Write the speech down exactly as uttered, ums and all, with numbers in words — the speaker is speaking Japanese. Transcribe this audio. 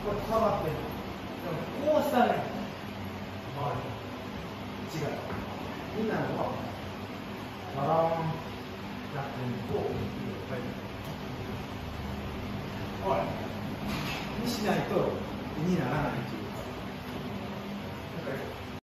これ下がってる。でもこうしたね。はい。違う。みんなのはバランやってると、はい。にしないとにならないという。